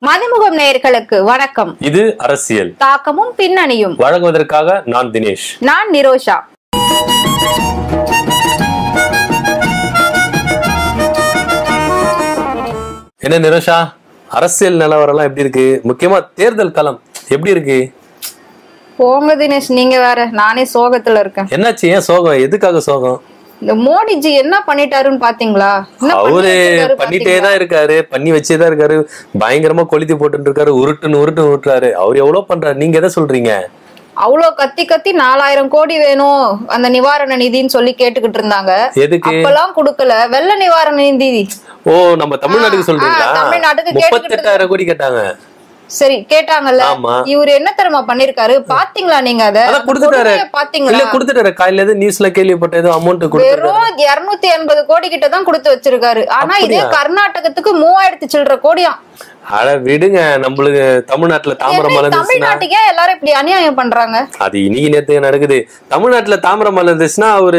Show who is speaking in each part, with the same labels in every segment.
Speaker 1: மதிமுகம் நேயர்களுக்கு வணக்கம்.
Speaker 2: இது அரசியல்
Speaker 1: தாக்கமும் பின்னணியும்
Speaker 2: வழங்குவதற்காக நான் தினேஷ்,
Speaker 1: நான் நிரோஷா.
Speaker 2: என்ன நிரோஷா, அரசியல் நிலவரம் எப்படி இருக்கு? முக்கியமா தேர்தல் களம் எப்படி இருக்கு?
Speaker 1: போங்க தினேஷ், நீங்க வேற. நானே சோகத்துல இருக்கேன்.
Speaker 2: என்னாச்சு? ஏன் சோகம்? எதுக்காக சோகம்?
Speaker 1: இந்த மோடிஜி என்ன பண்ணிட்டாருன்னு பாத்தீங்களா?
Speaker 2: அவரு பண்ணிட்டே தான் இருக்காரு, பண்ணி வச்சேதான் இருக்காரு. பயங்கரமா கொளுத்தி போட்டு இருக்காரு, உருட்டுன்னு உருட்டுறாரு. அவர் எவ்வளவு பண்றாரு, நீங்க எதை சொல்றீங்க?
Speaker 1: அவ்வளோ கத்தி 4000 கோடி வேணும் அந்த நிவாரண நிதின்னு சொல்லி கேட்டுக்கிட்டு இருந்தாங்க.
Speaker 2: எதுக்கு?
Speaker 1: அப்பெல்லாம் கொடுக்கல. வெள்ள நிவாரண நிதி.
Speaker 2: ஓ, நம்ம தமிழ்நாட்டுக்கு சொல்றீங்களா?
Speaker 1: தமிழ்நாட்டுக்கு
Speaker 2: 38,000 கோடி கேட்டாங்க.
Speaker 1: சரி, கேட்டாங்கல்ல. இவரு என்ன தெரியுமா பண்ணிருக்காரு பாத்தீங்களா? நீங்க அதை
Speaker 2: குடுத்துட்டாரு. காலையில நியூஸ்ல கேள்விப்பட்டது அமௌண்ட்
Speaker 1: வெறும் 280 கோடி கிட்ட தான் கொடுத்து வச்சிருக்காரு. ஆனா இதே கர்நாடகத்துக்கு 3000 சில்லற கோடியா.
Speaker 2: அட விடுங்க, நம்மளுக்கு தமிழ்நாட்டுல தாமிரம்
Speaker 1: தமிழ்நாட்டுக்கே எல்லாரும் இப்படி அநியாயம் பண்றாங்க.
Speaker 2: அது இன்னைக்கு நேத்து நடக்குது. தமிழ்நாட்டுல தாமிரம் மலர்ந்துச்சுன்னா அவரு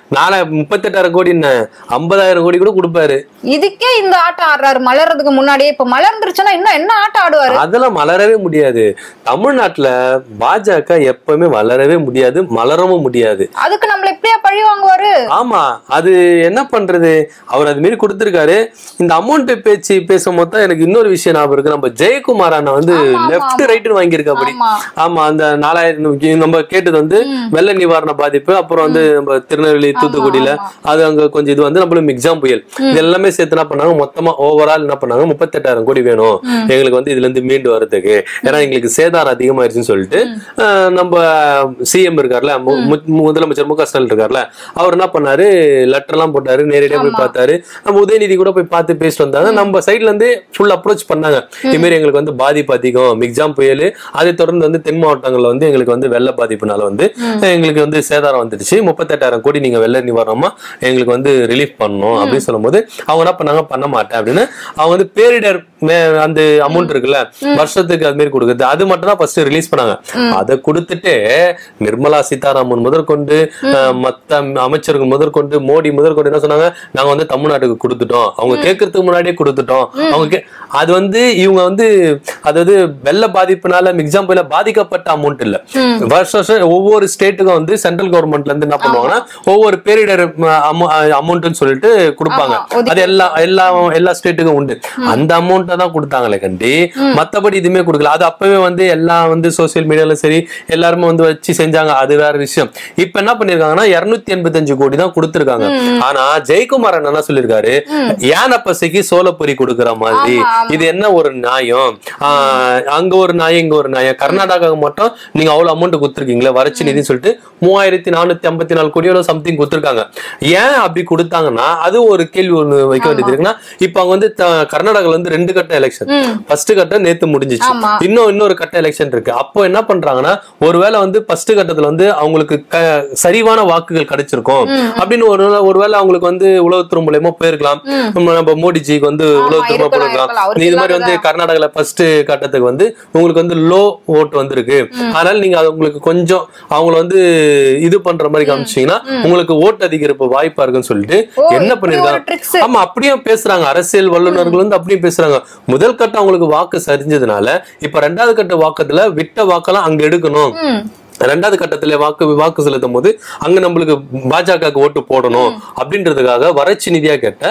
Speaker 2: 38,000 கோடி 50,000 கோடி கூட கொடுப்பாரு.
Speaker 1: இதுக்கே இந்த ஆட்டம் ஆடுறாரு மலர்றதுக்கு முன்னாடியே. இப்ப மலர்ந்துருச்சுன்னா இன்னும் என்ன ஆட்டம் ஆடுவாரு?
Speaker 2: அதெல்லாம் மலரவே முடியாது. தமிழ்நாட்டுல பாஜக எப்பவுமே வளரவே முடியாது, மலரவும் முடியாது.
Speaker 1: அதுக்கு நம்மள இப்படியா பழி வாங்குவாரு?
Speaker 2: ஆமா, அது என்ன பண்றது? அவர் அது மாரி கொடுத்திருக்காரு. இந்த அமௌண்ட் பேச்சு பேசும்போது தான் எனக்கு இன்னொரு விஷயம் ஞாபகம் இருக்கு. நம்ம ஜெயக்குமார் அண்ணா லெப்ட் ரைட் வாங்கியிருக்க அப்படி. ஆமா, அந்த 4000 நம்ம கேட்டது வெள்ள நிவாரண பாதிப்பு, அப்புறம் நம்ம திருநெல்வேலி தூத்துக்குடியில அது அங்க கொஞ்சம் இது நம்மளும் எக்ஸாம் புயல், இது எல்லாமே சேர்த்து என்ன பண்ணாங்க, மொத்தமா ஓவரால் என்ன பண்ணாங்க, 38,000 கோடி வேணும் எங்களுக்கு இதுல இருந்து மீண்டு வரதுக்கு. ஏன்னா எங்களுக்கு சேதாரம் அதிகமாயிருச்சுன்னு சொல்லிட்டு நம்ம சிஎம் இருக்காருல, முதலமைச்சர் மு க ஸ்டாலின் இருக்காருல, அவர் என்ன பண்ணாரு, லெட்டர் எல்லாம் போட்டாரு, நேரடியா போய் பார்த்தாரு. நம்ம உதயநிதி கூட போய் பார்த்து பேசிட்டு வந்தாங்க. நம்ம சைட்ல இருந்து ஃபுல் அப்ரோச் பண்ணாங்க. இது மாதிரி எங்களுக்கு பாதிப்பு அதிகம், மிக்ஜாம் புயல், அதை தொடர்ந்து தென் மாவட்டங்கள்ல எங்களுக்கு வெள்ள பாதிப்புனால எங்களுக்கு சேதாரம் வந்துடுச்சு, 38,000 கோடி நீங்க வெள்ள நிவாரணமா எங்களுக்கு ரிலீஃப் பண்ணணும் அப்படின்னு சொல்லும் போது அவங்க என்ன பண்ணாங்க, பண்ண மாட்டேன் அப்படின்னு அவங்க பேரிடர் அந்த அமௌண்ட் இருக்குல்ல வருஷத்துக்கு அது மாதிரி கொடுக்குறது, அது மட்டும் தான் ஃபர்ஸ்ட் ரிலீஸ் பண்ணாங்க. அதை கொடுத்துட்டு நிர்மலா சீதாராமன் முதற்கொண்டு மத்த அமைச்சர்கள் முதற்கொண்டு மோடி முதற்கொண்டு என்ன சொன்னாங்க, நாங்க தமிழ்நாட்டுக்கு கொடுத்துட்டோம், அவங்க கேட்கறதுக்கு முன்னாடியே கொடுத்துட்டோம். அவங்க அது இவங்க அதாவது வெள்ள பாதிப்புனால மிக்ஜாம் புயல பாதிக்கப்பட்ட அமௌண்ட் இல்ல. வருஷம் ஒவ்வொரு ஸ்டேட்டுக்கும் சென்ட்ரல் கவர்மெண்ட்ல இருந்து என்ன பண்ணுவாங்கன்னா ஒவ்வொரு பேரிடர் அமௌண்ட் சொல்லிட்டு கொடுப்பாங்க. அது எல்லா ஸ்டேட்டுக்கும் உண்டு. அந்த அமௌண்ட் தான் கொடுத்தாங்களே கண்டி, மத்தபடி இதுமே கொடுக்கல. அது அப்பவே எல்லாம் சோசியல் மீடியால சரி எல்லாருமே வச்சு செஞ்சாங்க, அது வேற விஷயம். இப்ப என்ன பண்ணிருக்காங்கன்னா 285 கோடி தான் கொடுத்திருக்காங்க. ஆனா ஜெயக்குமார் என்ன சொல்லிருக்காரு, யானை பசைக்கு சோளப்பொரி கொடுக்கற மாதிரி இது என்ன ஒரு நியாயம்? அங்க ஒரு நியாயம், இங்க ஒரு நியாயம். கர்நாடகா மட்டும் நீங்க அவ்வளவு அமௌண்ட் கொடுத்துருக்கீங்களா வறட்சி நிதினு சொல்லிட்டு 3454 கோடியோட சம்திங் கொடுத்திருக்காங்க. ஏன் அப்படி கொடுத்தாங்கன்னா அது ஒரு கேள்வி ஒண்ணு வைக்க வேண்டியது இருக்குன்னா, இப்ப அவங்க கர்நாடகால 2 கட்ட எலெக்ஷன், ஃபர்ஸ்ட் கட்டம் நேத்து முடிஞ்சிச்சு, இன்னொரு கட்ட எலெக்ஷன் இருக்கு. அப்போ என்ன பண்றாங்கன்னா, ஒருவேளை ஃபர்ஸ்ட் கட்டத்துல அவங்களுக்கு சரிவான வாக்குகள் கிடைச்சிருக்கும் அப்படின்னு ஒருவேளை அவங்களுக்கு உளவுத்துறை மூலமா போயிருக்கலாம். நம்ம மோடிஜிக்கு உளவுத்துறை போயிருக்கலாம். இது மாதிரி கர்நாடகால ஃபர்ஸ்ட் கட்டத்துக்கு உங்களுக்கு லோ ஓட் வந்திருக்கு, அதனால நீங்க உங்களுக்கு கொஞ்சம் அவங்கள இது பண்ற மாதிரி காமிச்சீங்கன்னா உங்களுக்கு ஓட்டு அதிகரிப்பு வாய்ப்பா இருக்குன்னு சொல்லிட்டு என்ன பண்ணிருக்காங்க. ஆமா, அப்படியே பேசுறாங்க அரசியல் வல்லுநர்கள் அப்படியே பேசுறாங்க. முதல் கட்டம் அவங்களுக்கு வாக்கு சரிஞ்சதுனால இப்ப 2வது கட்ட வாக்கத்துல விட்ட வாக்கெல்லாம் அங்க எடுக்கணும். 2வது கட்டத்துல வாக்கு செலுத்தும் போது அங்க நம்மளுக்கு பாஜக ஓட்டு போடணும் அப்படின்றதுக்காக வறட்சி நிதியா கேட்ட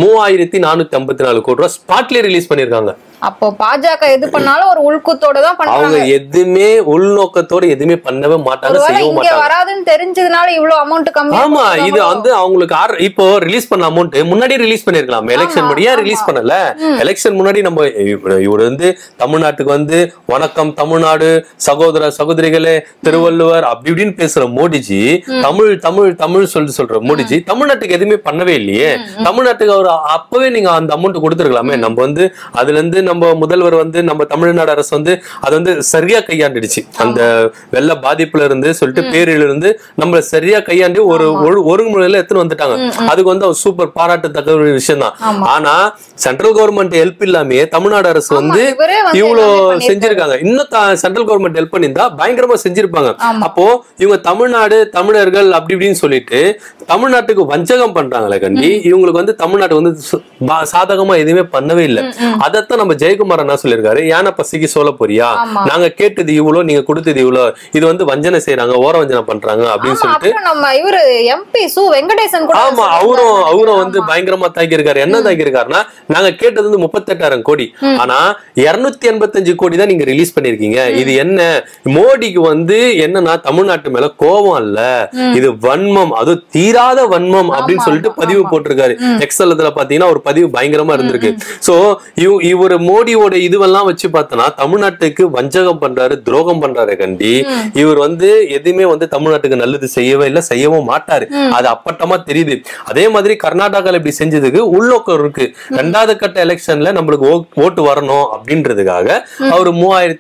Speaker 2: 3454 கோடி ரூபாய் ஸ்பாட்லயே ரிலீஸ் பண்ணிருக்காங்க.
Speaker 1: அப்போ பாஜக எது பண்ணாலும் ஒரு உள்குத்தோட தான் பண்றாங்க.
Speaker 2: அவங்க எதுவுமே உள்நோக்கத்தோட எதுவுமே பண்ணவே மாட்டாங்க, செய்யவும் மாட்டாங்க.
Speaker 1: வராதுன்னு தெரிஞ்சதுனால இவ்வளவு அமௌண்ட் கம்மி.
Speaker 2: ஆமா, இது அவங்களுக்கு இப்போ ரிலீஸ் பண்ண அமௌண்ட் முன்னாடி ரிலீஸ் பண்ணிருக்கலாம். எலெக்ஷன் முடியா ரிலீஸ் பண்ணல. எலெக்ஷன் முன்னாடி நம்ம இவரு தமிழ்நாட்டுக்கு வணக்கம் தமிழ்நாடு, சகோதர சகோதரிகளே, திருவள்ளுவர் அப்படி இப்படின்னு பேசுற மோடிஜி, தமிழ் தமிழ் தமிழ் சொல்ற மோடிஜி தமிழ்நாட்டுக்கு எதுவுமே பண்ணவே இல்லையே. தமிழ்நாட்டுக்கு அவர் அப்பவே நீங்க அந்த அமௌண்ட் கொடுத்துருக்கலாமே. நம்ம அதுல இருந்து நம்ம முதல்வர் நம்ம தமிழ்நாடு அரசு அது சரியா கையாண்டுடுச்சு. அந்த வெள்ள பாதிப்புல இருந்து சொல்லிட்டு பேரில இருந்து நம்ம சரியா கையாண்டி ஒரு ஒருமுறையில எடுத்துட்டு வந்துட்டாங்க. அதுக்கு சூப்பர் பாராட்டத்தக்க ஒரு விஷயம் தான். ஆனா சென்ட்ரல் கவர்மெண்ட் ஹெல்ப் இல்லாமே தமிழ்நாடு அரசு இவ்வளவு செஞ்சிருக்காங்க. இன்னும் சென்ட்ரல் கவர்மெண்ட் ஹெல்ப் பண்ணிருந்தா பயங்கரமா செஞ்சிருப்பாங்க. வச்சிருக்காங்க. அப்போ இவங்க தமிழ்நாடு தமிழர்கள் அப்படி இப்படின்னு சொல்லிட்டு தமிழ்நாட்டுக்கு வஞ்சகம் பண்றாங்களே கண்டி, இவங்களுக்கு வந்து தமிழ்நாடு வந்து சாதகமா எதுவுமே பண்ணவே இல்லை. அதத்தான் நம்ம ஜெயக்குமார் என்ன சொல்லியிருக்காரு, யானை பசிக்கு சொல்ல போறியா, நாங்க கேட்டது இவ்வளவு, நீங்க கொடுத்தது இவ்வளவு, இது வந்து வஞ்சனை செய்யறாங்க, ஓர வஞ்சனை பண்றாங்க அப்படின்னு சொல்லிட்டு
Speaker 1: நம்ம இவரு எம்பி சு வெங்கடேசன் கூட
Speaker 2: ஆமா அவரும் வந்து பயங்கரமா தாக்கி இருக்காரு. என்ன தாக்கி இருக்காருன்னா, நாங்க கேட்டது வந்து 38,000 கோடி, ஆனா 285 கோடி தான் நீங்க ரிலீஸ் பண்ணிருக்கீங்க. இது என்ன, மோடிக்கு வந்து என்னன்னா தமிழ்நாட்டு மேல கோபம் இல்ல, இது வன்மம், அது தீராத வன்மம் அப்படின்னு சொல்லிட்டு பதிவு போட்டிருக்காரு. எக்ஸலத்துல பாத்தீங்கன்னா ஒரு பதிவு பயங்கரமா இருந்திருக்கு. சோ இவரு மோடியோட இதுவெல்லாம் வச்சு பார்த்தோம்னா தமிழ்நாட்டுக்கு வஞ்சகம் பண்றாரு, துரோகம் பண்றாரு கண்டி. இவர் வந்து எதுவுமே வந்து தமிழ்நாட்டுக்கு நல்லது செய்யவே இல்லை, செய்யவும் மாட்டாரு, அது அப்பட்டமா தெரியுது. அதே மாதிரி கர்நாடகால இப்படி செஞ்சதுக்கு உள்நோக்கம் இருக்கு. 2வது கட்ட எலெக்ஷன்ல நம்மளுக்கு ஓட்டு வரணும் அப்படின்றதுக்காக அவரு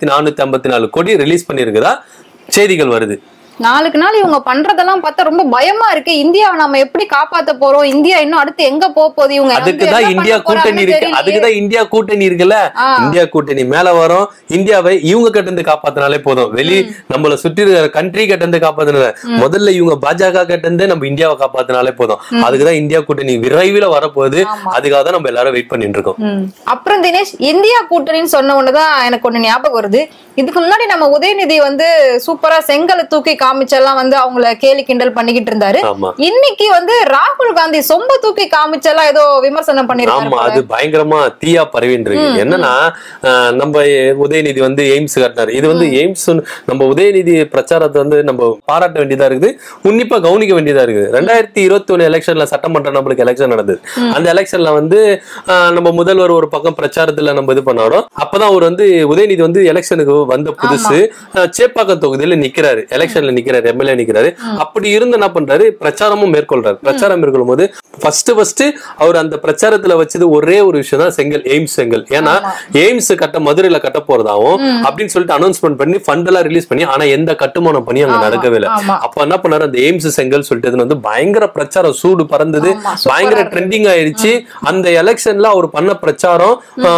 Speaker 2: 3454 கோடி ரிலீஸ் பண்ணிருக்குதா செய்திகள் வருது.
Speaker 1: நாளுக்கு நாள் இவங்க பண்றதெல்லாம் பார்த்தா ரொம்ப பயமா இருக்கு. இந்தியாவை நம்ம எப்படி காப்பாத்த போறோம், இந்தியா இன்னும் அடுத்து எங்க போகுது, இவங்க
Speaker 2: அதுக்குதான் இந்தியா கூட்டணி இருக்கு, அதுக்குதான் இந்தியா கூட்டணி இருக்குல்ல, இந்தியா கூட்டணி மேல வரும். இந்தியாவை இவங்க கிட்ட இருந்து காப்பாத்தினாலே போதும், வெளி நம்மள சுற்றி இருக்கிற கண்ட்ரி கிட்ட இருந்து காப்பாத்தினால, முதல்ல இவங்க பாஜக கிட்ட இருந்து நம்ம இந்தியாவை காப்பாத்தினாலே போதும். அதுக்குதான் இந்தியா கூட்டணி விரைவில் வரப்போகுது, அதுக்காக தான் நம்ம எல்லாரும் வெயிட் பண்ணிட்டு இருக்கோம்.
Speaker 1: அப்புறம் தினேஷ், இந்தியா கூட்டணின்னு சொன்ன ஒண்ணுதான் எனக்கு ஒண்ணு ஞாபகம் வருது. இதுக்கு முன்னாடி நம்ம உதயநிதி வந்து சூப்பரா செங்கலை தூக்கி காமிச்செல்லாம் வந்து அவங்கள கேலி கிண்டல் பண்ணிக்கிட்டு இருந்தாரு. இன்னைக்கு வந்து ராகுல் காந்தி சொம்ப தூக்கி காமிச்செல்லாம் ஏதோ விமர்சனம் பண்ணிருக்காரு.
Speaker 2: அது பயங்கரமா தீயா பரவின்னு இருக்கு. என்னன்னா நம்ம உதயநிதி வந்து எய்ம்ஸ் கட்டினாரு. இது வந்து எய்ம்ஸ் நம்ம உதயநிதி பிரச்சாரத்தை வந்து நம்ம பாராட்ட வேண்டியதா இருக்குது, உன்னிப்பா கவனிக்க வேண்டியதா இருக்குது. 2021 எலெக்ஷன்ல சட்டமன்ற நம்மளுக்கு எலெக்ஷன் நடந்தது. அந்த எலெக்ஷன்ல வந்து நம்ம முதல்வர் ஒரு பக்கம் பிரச்சாரத்துல நம்ம இது பண்ணாரோம். அப்பதான் அவர் வந்து உதயநிதி வந்து எலெக்ஷனுக்கு வந்த புதுசு சேப்பாக்கம் தொகுதியில நிக்கிறாரு, எலெக்ஷன்ல நிக்கிறாரு, எம்எல்ஏ நிக்கிறாரு. அப்படி இருந்து என்ன பண்றாரு, பிரச்சாரமும் மேற்கொள்றாரு. பிரச்சாரம் மேற்கொள்ளும் போது ஃபர்ஸ்ட் அவர் அந்த பிரச்சாரத்துல வச்சது ஒரே ஒரு விஷயம் தான், செங்கல், எய்ம்ஸ் செங்கல். ஏன்னா எய்ம்ஸ் கட்ட மதுரையில கட்ட போறதாவும் அப்படின்னு சொல்லிட்டு அனௌன்ஸ்மெண்ட் பண்ணி ஃபண்ட் எல்லாம் ரிலீஸ் பண்ணி, ஆனா எந்த கட்டுமானம் பண்ணி அங்க நடக்கவே இல்லை. அப்ப என்ன பண்ணாரு, அந்த எய்ம்ஸ் செங்கல் சொல்லிட்டு வந்து பயங்கர பிரச்சாரம் சூடு பறந்தது, பயங்கர ட்ரெண்டிங் ஆயிடுச்சு. அந்த எலெக்ஷன்ல அவர் பண்ண பிரச்சாரம்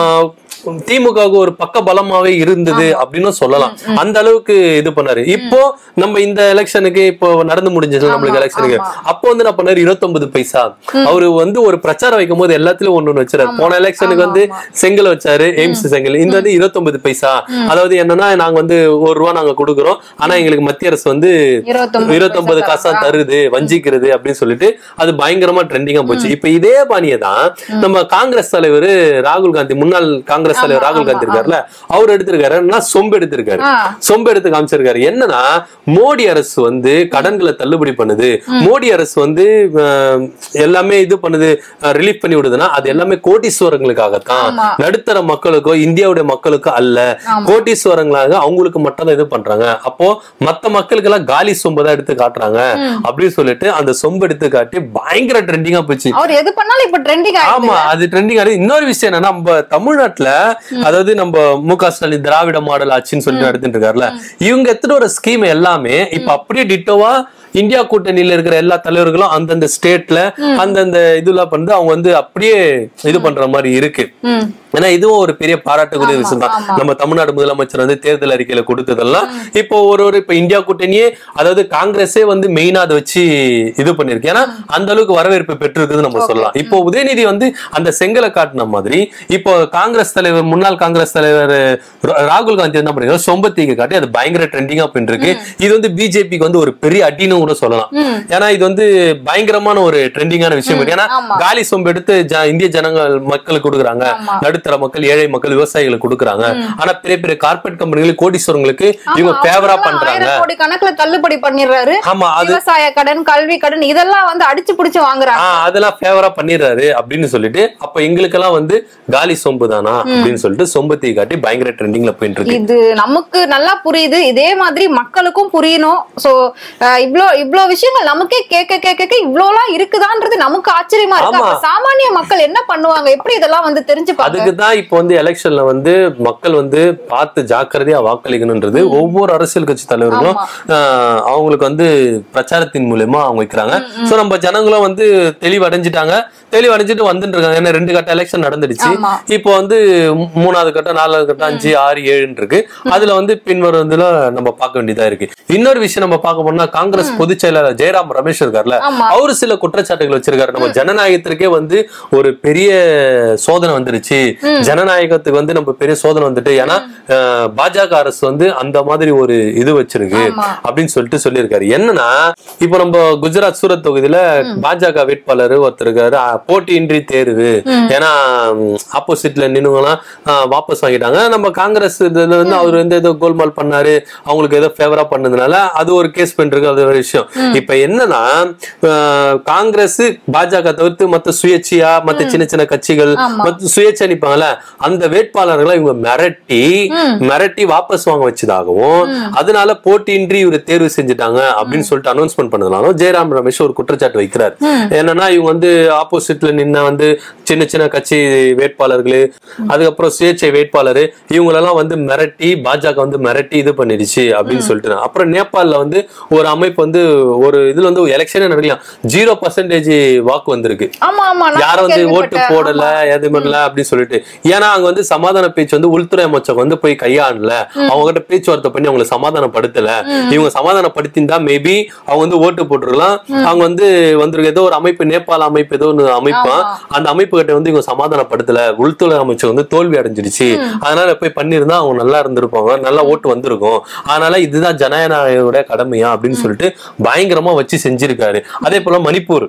Speaker 2: திமுகவுக்கு ஒரு பக்க பலமாவே இருந்தது அப்படின்னு சொல்லலாம். அந்த அளவுக்கு இது பண்ணாரு. இப்போ நம்ம இந்த எலெக்ஷனுக்கு இப்போ நடந்து முடிஞ்சது நம்மளுக்கு எலெக்ஷனுக்கு, அப்போ வந்து என்ன பண்ணாரு, 29 பைசா அவரு வந்து ஒரு பிரச்சாரம் வைக்கும் போது எல்லாத்துலயும் ஒண்ணு வச்சாரு. போன எலெக்ஷனுக்கு வந்து செங்கல் வச்சாரு, எய்ம்ஸ் செங்கல். இந்த வந்து 29 பைசா, அதாவது என்னன்னா நாங்க வந்து ₹1 நாங்க கொடுக்குறோம், ஆனா எங்களுக்கு மத்திய அரசு வந்து 29 காசா தருது, வஞ்சிக்கிறது அப்படின்னு சொல்லிட்டு அது பயங்கரமா ட்ரெண்டிங்கா போச்சு. இப்ப இதே பாணியை தான் நம்ம காங்கிரஸ் தலைவர் ராகுல் காந்தி, முன்னாள் காங்கிரஸ் தலைவர் ராகுல் காந்தி இருக்காருல்ல, அவர் எடுத்திருக்காரு, சொம்பு எடுத்திருக்காரு, சொம்பு எடுத்து காமிச்சிருக்காரு. என்னன்னா மோடி அரசு வந்து கடன்களை தள்ளுபடி பண்ணுது, மோடி அரசு வந்து எல்லாமே இது பண்ணுது, ரிலீஃப் பண்ணி விடுதுன்னா அது எல்லாமே கோட்டீஸ்வரங்களுக்காகத்தான், நடுத்தர மக்களுக்கோ இந்தியாவுடைய மக்களுக்கோ அல்ல, கோட்டீஸ்வரங்களாக அவங்களுக்கு மட்டும் தான் இது பண்றாங்க. அப்போ மத்த மக்களுக்கு எல்லாம் காலி சொம்பு தான் எடுத்து காட்டுறாங்க அப்படின்னு சொல்லிட்டு அந்த சொம்பு எடுத்து காட்டி பயங்கர ட்ரெண்டிங்கா போச்சு.
Speaker 1: அவர் எது பண்ணாலும் இப்ப ட்ரெண்டிங்.
Speaker 2: ஆமா, அது ட்ரெண்டிங் ஆகுது. இன்னொரு விஷயம் என்னன்னா, நம்ம தமிழ்நாட்டுல அதாவது நம்ம மு.க. ஸ்டாலின் திராவிட மாடல் ஆட்சின்னு சொல்லிட்டு நடத்திட்டு இருக்காருல்ல, இவங்க எடுத்துட்டு ஒரு ஸ்கீம் எல்லாமே இப்ப அப்படியே டிட்டோவா இந்தியா கூட்டணியில இருக்கிற எல்லா தலைவர்களும் அந்தந்த ஸ்டேட்ல அந்தந்த இதுல வந்து அவங்க வந்து அப்படியே இது பண்ற மாதிரி இருக்கு. ஏன்னா இதுவும் ஒரு பெரிய பாராட்டுக்குரிய விஷயம் தான். நம்ம தமிழ்நாடு முதலமைச்சர் வந்து தேர்தல் அறிக்கையில கொடுத்ததெல்லாம் இப்போ இப்ப இந்தியா கூட்டணியே, அதாவது காங்கிரஸே வந்து மெயினா அதை வச்சு இது பண்ணிருக்கு. ஏன்னா அந்த அளவுக்கு வரவேற்பு பெற்றிருக்குது நம்ம சொல்லலாம். இப்போ உதயநிதி வந்து அந்த செங்கலை காட்டின மாதிரி இப்போ காங்கிரஸ் தலைவர், முன்னாள் காங்கிரஸ் தலைவர் ராகுல் காந்தி என்ன பண்ணிருக்காரு, சொம்பத்தீக்கு காட்டி அது பயங்கர ட்ரெண்டிங்கா பண்ணிருக்கு. இது வந்து பிஜேபிக்கு வந்து ஒரு பெரிய அடின்னு கூட சொல்லலாம். ஏன்னா இது வந்து பயங்கரமான ஒரு ட்ரெண்டிங்கான விஷயம். ஏன்னா காலி சொம்பு எடுத்து இந்திய ஜனங்கள் மக்களுக்கு கொடுக்குறாங்க, நடுத்தர மக்கள், ஏழை மக்கள், விவசாயிகளுக்கு கொடுக்குறாங்க. ஆனா பெரிய பெரிய கார்பரேட் கம்பெனிகளுக்கு, கோடீஸ்வரங்களுக்கு இவங்க ஃபேவரா பண்றாங்க,
Speaker 1: கோடி கணக்குல தள்ளுபடி பண்ணிடுறாரு. ஆமா, விவசாய கடன், கல்வி கடன் இதெல்லாம் வந்து அடிச்சு பிடிச்சு வாங்குறாங்க,
Speaker 2: அதெல்லாம் ஃபேவரா பண்ணிடுறாரு அப்படின்னு சொல்லிட்டு அப்ப எங்களுக்கு எல்லாம் வந்து காலி சொம்பு தானா அப்படின்னு சொல்லிட்டு சொம்பத்தி காட்டி பயங்கர ட்ரெண்டிங்ல போயிட்டு இருக்கு.
Speaker 1: இது நமக்கு நல்லா புரியுது, இதே மாதிரி மக்களுக்கும் புரியணும். சோ இவ்வளவு விஷயங்கள் நமக்கே கேட்க கேட்க இவ்வளவு எல்லாம் இருக்குதான்றது நமக்கு ஆச்சரியமா இருக்கு. சாமானிய மக்கள் என்ன பண்ணுவாங்க, எப்படி இதெல்லாம் வந்து தெரிஞ்சுப்பாங்க?
Speaker 2: அதுக்குதான் இப்ப வந்து எலெக்ஷன்ல வந்து மக்கள் வந்து பார்த்து ஜாக்கிரதையா வாக்களிக்கணும்ன்றது ஒவ்வொரு அரசியல் கட்சி தலைவர்களும் அவங்களுக்கு வந்து பிரச்சாரத்தின் மூலமா அவங்க வைக்கிறாங்க. சோ நம்ம ஜனங்களும் வந்து தெளிவடைஞ்சிட்டாங்க, தெளிவடைஞ்சிட்டு வந்துட்டு இருக்காங்க. ஏன்னா 2 கட்ட எலெக்ஷன் நடந்துடுச்சு. இப்போ வந்து 3வது கட்டம், 4வது கட்டம், 5, 6, 7 இருக்கு. அதுல வந்து பின்வருவதுல நம்ம பார்க்க வேண்டியதா இருக்கு. இன்னொரு விஷயம் நம்ம பார்க்க போனா, காங்கிரஸ் பொதுச் செயலாளர் ஜெயராம் ரமேஷ் இருக்காருல்ல, அவரு சில குற்றச்சாட்டுகள் வச்சிருக்காரு. நம்ம ஜனநாயகத்திற்கே வந்து ஒரு பெரிய சோதனை வந்துருச்சு, ஜனநாயகத்துக்கு வந்து நம்ம பெரிய சோதனை வந்துட்டு, ஏன்னா பாஜக அரசு வந்து அந்த மாதிரி ஒரு இது வச்சிருக்கு அப்படின்னு சொல்லிட்டு சொல்லியிருக்காரு. என்னன்னா இப்ப நம்ம குஜராத் சூரத் தொகுதியில பாஜக வேட்பாளர் ஒருத்தர் இருக்காரு, போட்டியின்றி தேர்வு, ஏன்னா ஆப்போசிட்ல நின்னுங்கலாம் வாபஸ் வாங்கிட்டாங்க. நம்ம காங்கிரஸ் இதுல வந்து அவர் வந்து ஏதோ கோல்மால் பண்ணாரு, அவங்களுக்கு ஏதோ ஃபேவரா பண்ணதுனால அது ஒரு கேஸ் பண்ணிருக்கு. அது ஒரு விஷயம். இப்ப என்னன்னா காங்கிரஸ் பாஜக தவிர்த்து மத்த சுயேட்சையா மத்த சின்ன சின்ன கட்சிகள் மத்த சுயேட்சை அனுப்பாங்கல்ல, அந்த வேட்பாளர்களை இவங்க மிரட்டி வாபஸ் வாங்க வச்சதாகவும், அதனால போட்டியின்றி இவரு தேர்வு செஞ்சுட்டாங்க அப்படின்னு சொல்லிட்டு அனௌன்ஸ்மெண்ட் பண்ணதுனாலும் ஜெயராம் ரமேஷ் ஒரு குற்றச்சாட்டு வைக்கிறார். என்னன்னா இவங்க வந்து ஆப்போசிட்ல நின்ன வந்து சின்ன சின்ன கட்சி வேட்பாளர்களு, அதுக்கப்புறம் சுயேட்சை வேட்பாளர், இவங்களெல்லாம் வந்து மிரட்டி பாஜக வந்து மிரட்டி இது பண்ணிடுச்சு அப்படின்னு சொல்லிட்டு. அப்புறம் நேபாளில் வந்து ஒரு அமைப்பு வந்து ஒரு இதுல வந்து எலெக்ஷனே நடக்கலாம், 0% வாக்கு வந்திருக்கு, யாரும் வந்து ஓட்டு போடல எது பண்ணல அப்படின்னு சொல்லிட்டு. ஏன்னா அங்க வந்து சமாதான பேச்சு வந்து உள்துறை அமைச்சர் வந்து போய் கையாளல, அவங்க கிட்ட பேச்சுவார்த்தை பண்ணி அவங்களை சமாதானப்படுத்தல. இவங்க சமாதானப்படுத்திருந்தா மேபி அவங்க வந்து ஓட்டு போட்டுருக்கலாம். அவங்க வந்து வந்திருக்க ஏதோ ஒரு அமைப்பு, நேபாள அமைப்பு ஏதோ ஒரு அமைப்பா, அந்த அமைப்பு கிட்ட வந்து இவங்க சமாதானப்படுத்தல, உள்துறை அமைச்சர் வந்து தோல்வி அடைஞ்சிருச்சு, அதனால போய் பண்ணிருந்தா அவங்க நல்லா இருந்திருப்பாங்க, நல்லா ஓட்டு வந்திருக்கும், அதனால இதுதான் ஜனநாயக கடமையா அப்படின்னு சொல்லிட்டு பயங்கரமா வச்சு செஞ்சிருக்காரு. அதே போல மணிப்பூர்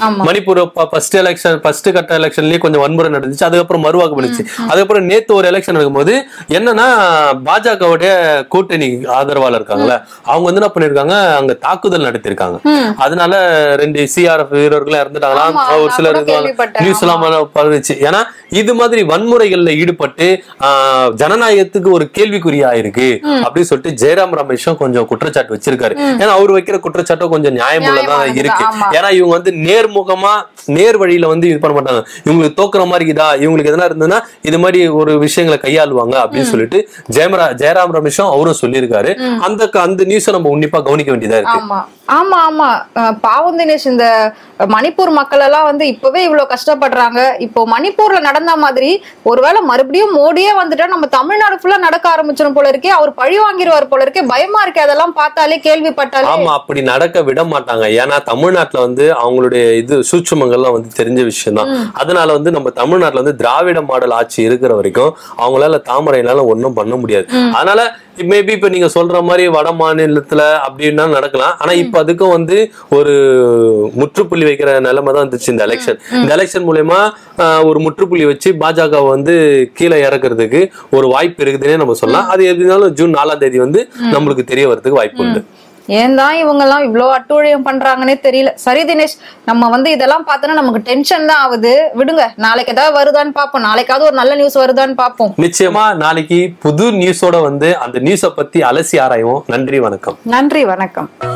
Speaker 2: ஃபர்ஸ்ட் கட்ட எலெக்ஷன்லயே கொஞ்சம் வன்முறை நடந்துச்சு, அதுக்கப்புறம் மறுவாக்கு பண்ணிச்சு. அதுக்கப்புறம் நேத்து ஒரு எலெக்ஷன் நடக்கும்போது என்னன்னா பாஜகவுடைய கூட்டணி ஆதரவாளர் இருக்காங்கல்ல, அவங்க வந்து என்ன பண்ணிருக்காங்க, அங்க தாக்குதல் நடத்திருக்காங்க. அதனால 2 CRF வீரர்கள் இறந்துட்டாங்களாம், ஒரு சிலர் நியூஸ் எல்லாம் பரவிச்சு. ஏன்னா இது மாதிரி வன்முறைகள்ல ஈடுபட்டு ஜனநாயகத்துக்கு ஒரு கேள்விக்குறியா இருக்கு அப்படின்னு சொல்லிட்டு ஜெயராம் ரமேஷும் கொஞ்சம் குற்றச்சாட்டு வச்சிருக்காரு. ஏன்னா அவர் வைக்கிற குற்றச்சாட்டும் கொஞ்சம் நியாயமுள்ளதான் இருக்கு. ஏன்னா இவங்க வந்து நேர்முகமா நேர் வழியில வந்து இது பண்ண மாட்டாங்க, இவங்களுக்கு தோக்குற மாதிரி இதா, இவங்களுக்கு எதனா இருந்ததுன்னா இது மாதிரி ஒரு விஷயங்களை கையாளுவாங்க அப்படின்னு சொல்லிட்டு ஜெயராம் ரமேஷும் அவரும் சொல்லியிருக்காரு. அந்த நியூஸை நம்ம உன்னிப்பா கவனிக்க வேண்டியதா இருக்கு.
Speaker 1: ஆமா ஆமா பாவம் தினேஷ், இந்த மணிப்பூர் மக்கள் எல்லாம் வந்து இப்பவே இவ்வளவு கஷ்டப்படுறாங்க. இப்போ மணிப்பூர்ல நடந்த மாதிரி ஒருவேளை மறுபடியும் மோடியே வந்துட்டா நம்ம தமிழ்நாடு ஃபுல்லா நடக்க ஆரம்பிச்சிடும் போல இருக்கே, அவர் பழி வாங்கிடுவார் போல இருக்கே, பயமா இருக்கு அதெல்லாம் பார்த்தாலே, கேள்விப்பட்டாலே.
Speaker 2: ஆமா, அப்படி நடக்க விட மாட்டாங்க. ஏன்னா தமிழ்நாட்டுல வந்து அவங்களுடைய இது சூட்சுமங்கள்லாம் வந்து தெரிஞ்ச விஷயம் தான். அதனால வந்து நம்ம தமிழ்நாட்டுல வந்து திராவிட மாடல் ஆட்சி இருக்கிற வரைக்கும் அவங்களால தாமரையினால ஒன்னும் பண்ண முடியாது. அதனால மேபி இப்ப நீங்க சொல்ற மாதிரி வட மாநிலத்துல அப்படின்னா நடக்கலாம். ஆனா இப்ப அதுக்கும் வந்து ஒரு முற்றுப்புள்ளி வைக்கிற நிலைமை தான் இருந்துச்சு இந்த எலெக்ஷன். இந்த எலெக்ஷன் மூலமா ஒரு முற்றுப்புள்ளி வச்சு பாஜக வந்து கீழே இறக்குறதுக்கு ஒரு வாய்ப்பு இருக்குதுன்னே நம்ம சொல்லலாம். அது எப்படினாலும் ஜூன் 4ஆம் தேதி வந்து நம்மளுக்கு தெரிய வரதுக்கு வாய்ப்பு உண்டு.
Speaker 1: ஏன் தான் இவங்க எல்லாம் இவ்வளவு அட்டூழியம் பண்றாங்கன்னே தெரியல. சரி தினேஷ், நம்ம வந்து இதெல்லாம் பார்த்தோன்னா நமக்கு டென்ஷன் தான் ஆகுது. விடுங்க, நாளைக்கு ஏதாவது வருதான்னு பார்ப்போம், நாளைக்காவது ஒரு நல்ல நியூஸ் வருதான்னு பார்ப்போம்.
Speaker 2: நிச்சயமா நாளைக்கு புது நியூஸோட வந்து அந்த நியூஸை பத்தி அலசி ஆராய்வோம். நன்றி, வணக்கம்.
Speaker 1: நன்றி, வணக்கம்.